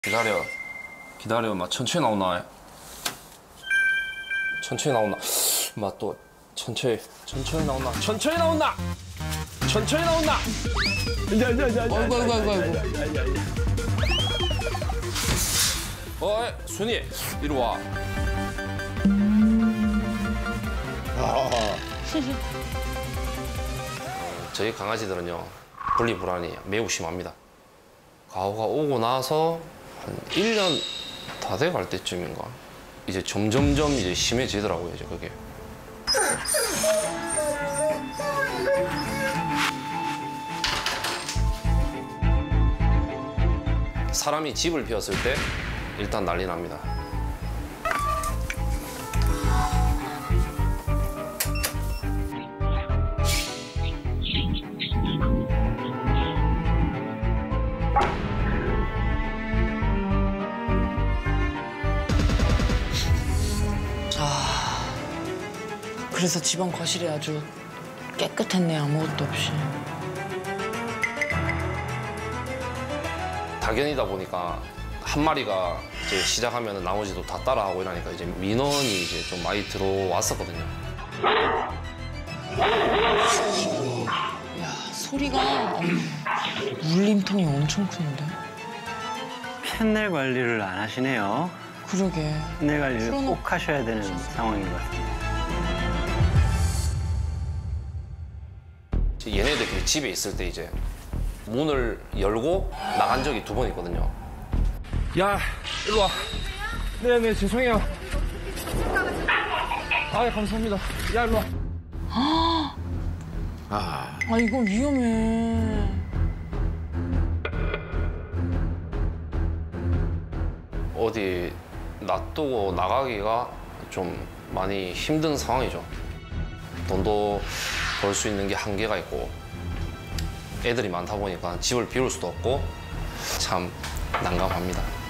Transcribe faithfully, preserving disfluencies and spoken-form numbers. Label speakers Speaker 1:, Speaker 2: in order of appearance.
Speaker 1: 기다려. 기다려. 막 천천히 나오나. 천천히 나오나. 막 또 천천히. 천천히 나오나. 천천히 나온다. 천천히 나온다. 야야야야. 아이고 아이고 아이고 아이고. 어이 순이 이리 와. 저희 강아지들은요 분리불안이 매우 심합니다. 가호가 오고 나서 한 일 년 다 돼갈 때쯤인가 이제 점점점 이제 심해지더라고요, 이제 그게. 사람이 집을 비웠을 때 일단 난리 납니다.
Speaker 2: 그래서 집안 거실이 아주 깨끗했네, 아무것도 없이.
Speaker 1: 닭연이다 보니까 한 마리가 이제 시작하면 나머지도 다 따라하고 이러니까 이제 민원이 이제 좀 많이 들어왔었거든요.
Speaker 2: 야, 소리가 울림통이 엄청 큰데?
Speaker 3: 캔넬 관리를 안 하시네요.
Speaker 2: 그러게.
Speaker 3: 캔넬 관리를
Speaker 2: 풀어놓-
Speaker 3: 꼭 하셔야 되는 상황인 것 같습니다.
Speaker 1: 얘네들끼리 집에 있을 때 이제 문을 열고 나간 적이 두 번 있거든요. 야, 일로 와. 네, 네, 죄송해요. 아, 감사합니다. 야, 일로 와.
Speaker 2: 아, 이거 위험해.
Speaker 1: 어디 놔두고 나가기가 좀 많이 힘든 상황이죠. 돈도 벌 수 있는 게 한계가 있고 애들이 많다 보니까 집을 비울 수도 없고 참 난감합니다.